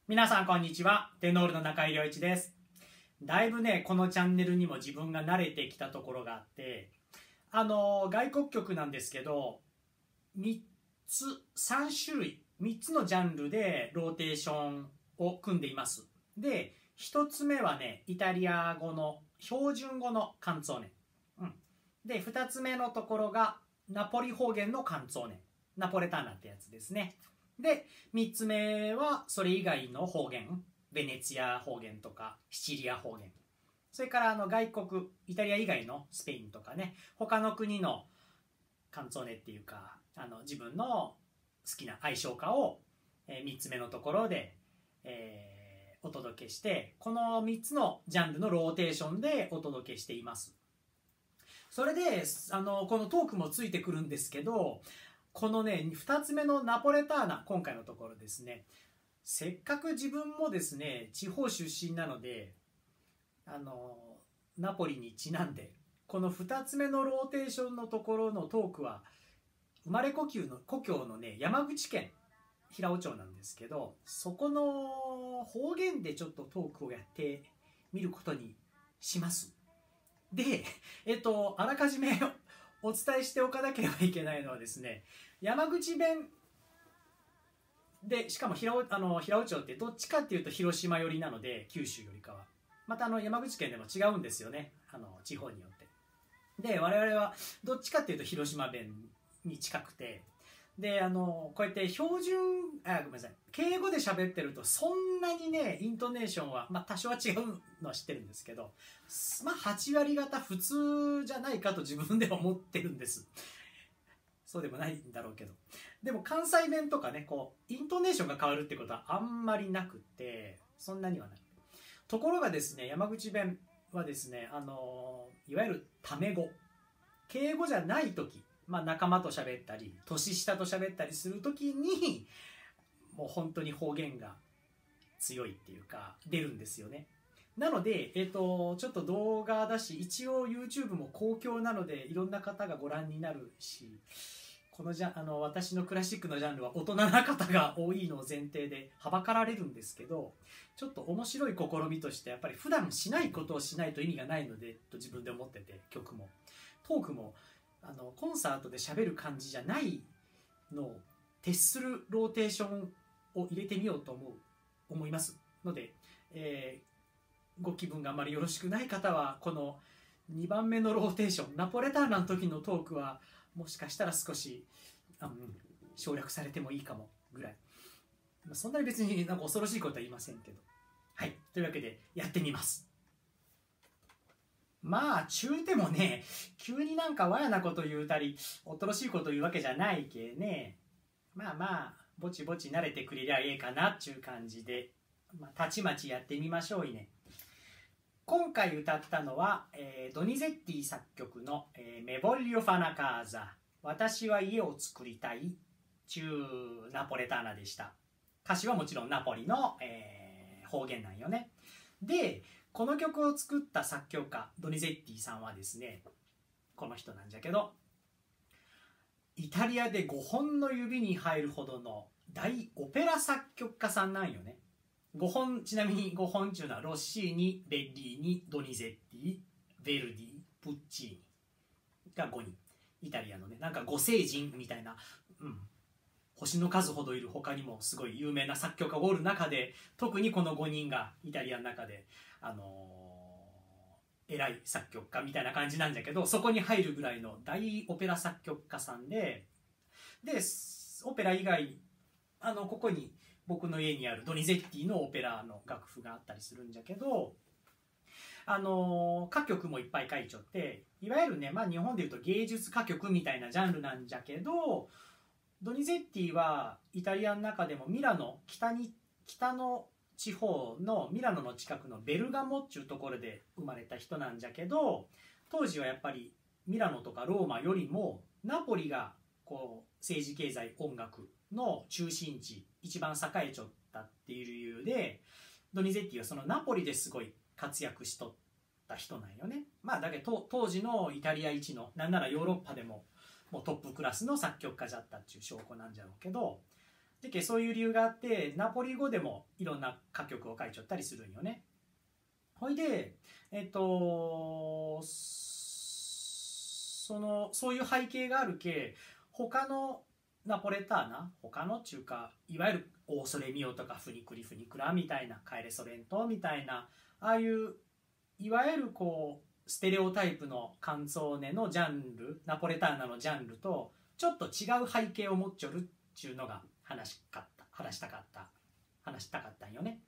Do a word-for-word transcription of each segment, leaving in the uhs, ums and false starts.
皆さんこんにちは。テノールの中井良一です。だいぶねこのチャンネルにも自分が慣れてきたところがあって、あの外国曲なんですけどみっつさんしゅるいみっつのジャンルでローテーションを組んでいます。でひとつめはねイタリア語の標準語のカンツォーネ、うん、でふたつめのところがナポリ方言のカンツォーネ、ナポレターナってやつですね。でみっつめはそれ以外の方言、ベネツィア方言とかシチリア方言、それからあの外国イタリア以外のスペインとかね他の国のカンツォーネっていうかあの自分の好きな愛称歌を、えー、みっつめのところで、えー、お届けして、このみっつのジャンルのローテーションでお届けしています。それであのこのトークもついてくるんですけど、このねふたつめのナポレターナ、今回のところですね、せっかく自分もですね地方出身なのであのナポリにちなんでこのふたつめのローテーションのところのトークは生まれ故郷の故郷のね山口県平尾町なんですけど、そこの方言でちょっとトークをやってみることにします。でえっとあらかじめお伝えしておかなければいけないのはですね、山口弁でしかも平尾、あの平尾町ってどっちかっていうと広島寄りなので、九州よりかはまたあの山口県でも違うんですよね、あの地方によって。で我々はどっちかっていうと広島弁に近くて、であのこうやって標準あごめんなさい敬語で喋ってるとそんなにねイントネーションは、まあ、多少は違うのは知ってるんですけど、まあはちわり方普通じゃないかと自分では思ってるんです。そうでもないんだろうけど、でも関西弁とかねこうイントネーションが変わるってことはあんまりなくて、そんなにはない。ところがですね山口弁はですねあのいわゆるタメ語、敬語じゃない時、まあ、仲間と喋ったり年下と喋ったりする時にもう本当に方言が強いっていうか出るんですよね。なので、えーと、ちょっと動画だし一応 YouTube も公共なのでいろんな方がご覧になるし、このじゃあの私のクラシックのジャンルは大人な方が多いのを前提ではばかられるんですけど、ちょっと面白い試みとしてやっぱり普段しないことをしないと意味がないのでと自分で思ってて、曲もトークもあのコンサートで喋る感じじゃないのを徹するローテーションを入れてみようと思う思いますので、えー、ご気分があまりよろしくない方はこのにばんめのローテーションナポレターナの時のトークはもしかしたら少し、うん、省略されてもいいかもぐらい、そんなに別になんか恐ろしいことは言いませんけど、はい、というわけでやってみます。まあ中でもね急になんかわやなこと言うたり恐ろしいこと言うわけじゃないけね、まあまあぼちぼち慣れてくれりゃええかなっちゅう感じで、まあ、たちまちやってみましょういね。今回歌ったのは、えー、ドニゼッティ作曲の、えー、メボリオ・ファナカーザ、私は家を作りたい中ナポレターナでした。歌詞はもちろんナポリの、えー、方言なんよね。でこの曲を作った作曲家ドニゼッティさんはですね、この人なんじゃけどイタリアでごほんの指に入るほどの大オペラ作曲家さんなんよね。ごほん、ちなみにごほんっていうのはロッシーニ、ベッリーニ、ドニゼッティ、ヴェルディ、プッチーニがごにん、イタリアのねなんか五聖人みたいな、うん、星の数ほどいる他にもすごい有名な作曲家がおる中で特にこのごにんがイタリアの中であのー、偉い作曲家みたいな感じなんだけど、そこに入るぐらいの大オペラ作曲家さんで、でオペラ以外あのここに僕の家にあるドニゼッティのオペラの楽譜があったりするんじゃけど、あの歌曲もいっぱい書いちゃって、いわゆるね、まあ、日本でいうと芸術歌曲みたいなジャンルなんじゃけど、ドニゼッティはイタリアの中でもミラノ北に北の地方のミラノの近くのベルガモっていうところで生まれた人なんじゃけど、当時はやっぱりミラノとかローマよりもナポリがこう政治経済音楽の中心地、一番栄えちゃったっていう理由でドニゼッティはそのナポリですごい活躍しとった人なんよね。まあだけど当時のイタリア一のなんならヨーロッパでももうトップクラスの作曲家だったっていう証拠なんじゃろうけど、 でけそういう理由があってナポリ語でもいろんな歌曲を書いちゃったりするんよね。ほいでえっとそのそういう背景があるけ他のナポレターナ他の中華いわゆるオーソレミオとかフニクリフニクラみたいなカエレソレントみたいなああいういわゆるこうステレオタイプのカンツォーネのジャンルナポレターナのジャンルとちょっと違う背景を持っちょるっちゅうのが話しかった話したかった話したかったんよね。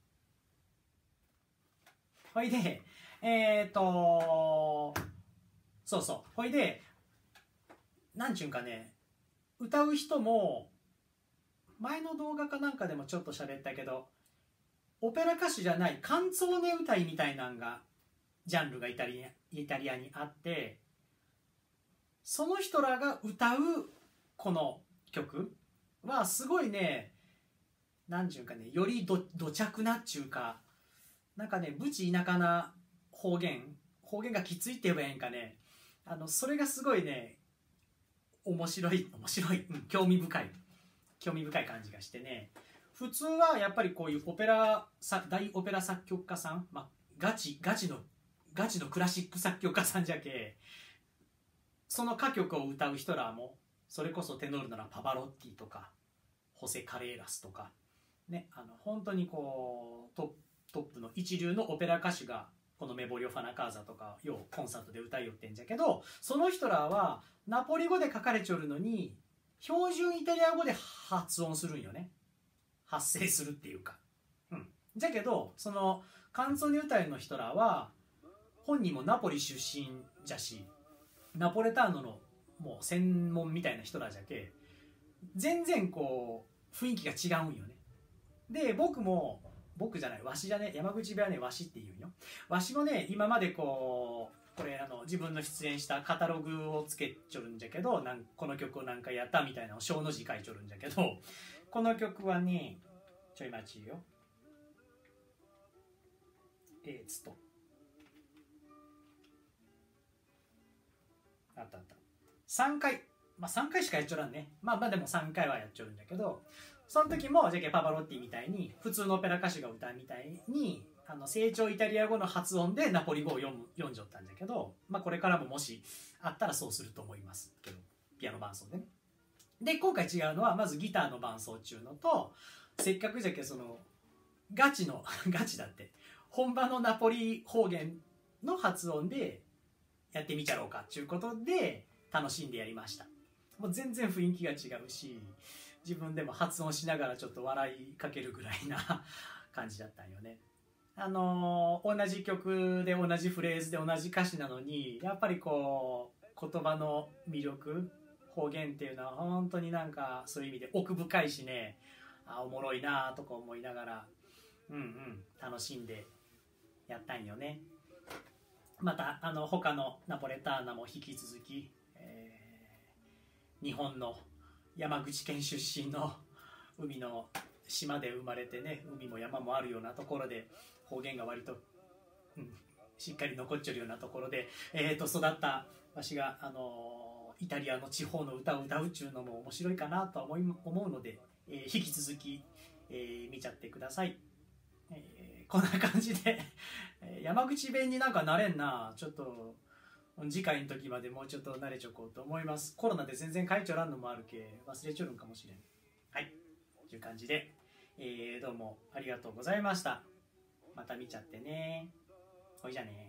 ほいでえっ、ー、とそうそうほいでなんちゅうんかね歌う人も前の動画かなんかでもちょっと喋ったけどオペラ歌手じゃないカンツォーネ歌いみたいなんがジャンルがイタリア、イタリアにあってその人らが歌うこの曲はすごいねなんちゅうかねよりど土着なっちゅうかなんかねブチ田舎な方言方言がきついって言えばええんかねあのそれがすごいね面白い面白い、うん、興味深い興味深い感じがしてね普通はやっぱりこういうオペラ大オペラ作曲家さん、まあ、ガチガチのガチのクラシック作曲家さんじゃけその歌曲を歌う人らもそれこそテノールならパバロッティとかホセ・カレーラスとかねあの本当にこうトップの一流のオペラ歌手がこのメボリオ・ファナカーザとかようコンサートで歌いよってんじゃけどその人らはナポリ語で書かれちょるのに標準イタリア語で発音するんよね発声するっていうか、うん、じゃけどそのカンツォーネ歌いの人らは本人もナポリ出身じゃしナポレターノのもう専門みたいな人らじゃけ全然こう雰囲気が違うんよね。で僕も僕じゃないわしじゃね山口部屋ねわしって言うんよ。わしもね今までこうこれあの自分の出演したカタログをつけちょるんじゃけどなんこの曲を何回やったみたいなのを小の字書いちょるんじゃけどこの曲はねちょい待ちよえー、っとあったあったさんかいまあさんかいしかやっちょらんねまあまあでもさんかいはやっちょるんだけどその時もじゃけパパロッティみたいに普通のオペラ歌手が歌うみたいにあの成長イタリア語の発音でナポリ語を読む読んじゃったんだけど、まあ、これからももしあったらそうすると思いますけどピアノ伴奏でね。で今回違うのはまずギターの伴奏っちゅうのとせっかくじゃけそのガチのガチだって本場のナポリ方言の発音でやってみちゃろうかっていうことで楽しんでやりました。もう全然雰囲気が違うし自分でも発音しながらちょっと笑いかけるぐらいな感じだったんよね。あのー、同じ曲で同じフレーズで同じ歌詞なのにやっぱりこう言葉の魅力方言っていうのは本当になんかそういう意味で奥深いしねあおもろいなとか思いながらうんうん楽しんでやったんよね。またあの他のナポレターナも引き続き、えー、日本の山口県出身の海の島で生まれてね海も山もあるようなところで方言が割と、うん、しっかり残っちゃうようなところで、えー、と育ったわしが、あのー、イタリアの地方の歌を歌うっちゅうのも面白いかなと思い思うので、えー、引き続き、えー、見ちゃってください。えー、こんな感じで山口弁になんかなれんなちょっと次回の時までもうちょっと慣れちょこうと思います。コロナで全然書いちょらんのもあるけ忘れちょるんかもしれん。はいという感じで、えー、どうもありがとうございました。また見ちゃってね。ほいじゃね。